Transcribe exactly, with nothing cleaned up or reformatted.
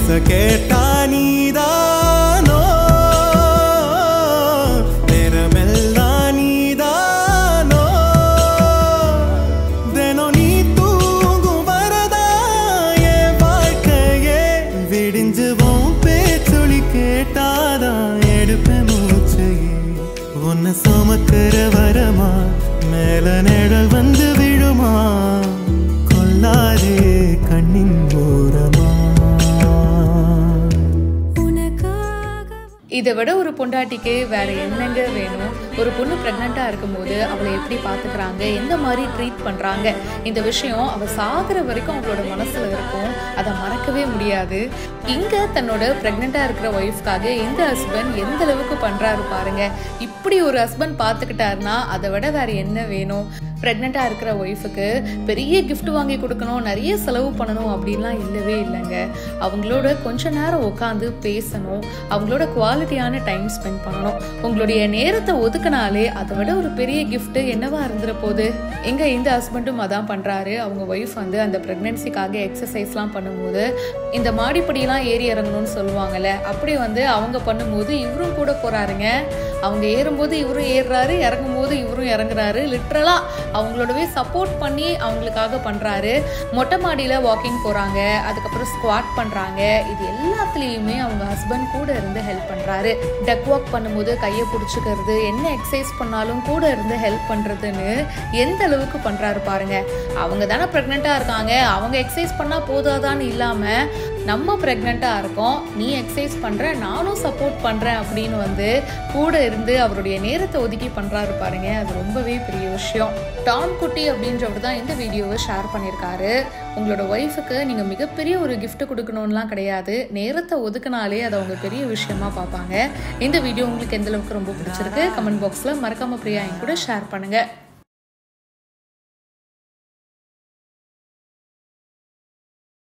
ஆசை கேட்டா நீதானோ நேரமெல்லாம் நீதானோ தினம் நீ தூங்கும் வரதா என் வாழ்க்கையே விடிஞ்சுவோம் பேச்சொலி கேட்டாதான் எடுப்பேன் மூச்சையே உன்னை சுமக்கிற வரமா மேல நிழல் வந்து விழுமா கொல்லாதே கண்ணின் ஓரமா. இதை விட ஒரு பொண்டாட்டிக்கு வேற என்னங்க வேணும்? ஒரு பொண்ணு பிரெக்னெண்டா இருக்கும்போது அவளை எப்படி பாத்துக்கிறாங்க, எந்த மாதிரி ட்ரீட் பண்றாங்க, இந்த விஷயம் அவ சாகுற வரைக்கும் அவளோட மனசுல இருக்கும். அதை மறக்கவே முடியாது. இங்க தன்னோட பிரெக்னெண்டா இருக்கிற ஒய்ஃப்காக இந்த ஹஸ்பண்ட் எந்த அளவுக்கு பண்றாரு பாருங்க. இப்படி ஒரு ஹஸ்பண்ட் பாத்துக்கிட்டாருன்னா அதை விட வேற என்ன வேணும்? பிரெக்னெண்டா இருக்கிற ஒய்ஃபுக்கு பெரிய கிஃப்ட் வாங்கி கொடுக்கணும், நிறைய செலவு பண்ணணும் அப்படின்லாம் இல்லவே இல்லைங்க. அவங்களோட கொஞ்ச நேரம் உட்காந்து பேசணும், அவங்களோட குவாலிட்டியான டைம் ஸ்பெண்ட் பண்ணணும். உங்களுடைய நேரத்தை ஒதுக்கினாலே அதை விட ஒரு பெரிய கிஃப்ட் என்னவா இருந்துற போது? எங்க இந்த ஹஸ்பண்டும் அதான் பண்றாரு. அவங்க ஒய்ஃப் வந்து அந்த பிரெக்னன்சிக்காக எக்ஸசைஸ்லாம் பண்ணும்போது இந்த மாடிப்படியெல்லாம் ஏறி இறங்கணும்னு சொல்லுவாங்கல்ல, அப்படி வந்து அவங்க பண்ணும்போது இவரும் கூட போறாருங்க. அவங்க ஏறும்போது இவரும் ஏறுறாரு, இறங்கும் போது இவரும் இறங்குறாரு. லிட்ரலா அவங்களோடவே சப்போர்ட் பண்ணி அவங்களுக்காக பண்றாரு. மொட்டை மாடியில வாக்கிங் போறாங்க, அதுக்கப்புறம் ஸ்குவாட் பண்றாங்க. இது எல்லாத்துலயுமே அவங்க ஹஸ்பண்ட் கூட இருந்து ஹெல்ப் பண்றாரு. டக் வாக் பண்ணும்போது கையை பிடிச்சிக்கிறது, என்ன எக்ஸசைஸ் பண்ணாலும் கூட இருந்து ஹெல்ப் பண்றதுன்னு எந்த அளவுக்கு பண்றாரு பாருங்க. அவங்க தானே பிரெக்னெண்டா இருக்காங்க, அவங்க எக்ஸசைஸ் பண்ணா போதாதான்னு இல்லாம நம்ம பிரெக்னெண்டா இருக்கோம், நீ எக்ஸசைஸ் பண்ற, நானும் சப்போர்ட் பண்றேன் அப்படின்னு வந்து கூட இருந்து அவருடைய நேரத்தை ஒதுக்கி பண்றாரு பாருங்க. அது ரொம்பவே பெரிய விஷயம். டாம் குட்டி அப்படின்றவர் தான் இந்த வீடியோவை ஷேர் பண்ணியிருக்காரு. உங்களோட ஒய்ஃபுக்கு நீங்க மிகப்பெரிய ஒரு கிஃப்ட் கொடுக்கணும்லாம் கிடையாது, நேரத்தை ஒதுக்கினாலே அதை அவங்க பெரிய விஷயமா பார்ப்பாங்க. இந்த வீடியோ உங்களுக்கு எந்த அளவுக்கு ரொம்ப பிடிச்சிருக்கு கமெண்ட் பாக்ஸ்ல மறக்காம பிரியா என் கூட ஷேர் பண்ணுங்க.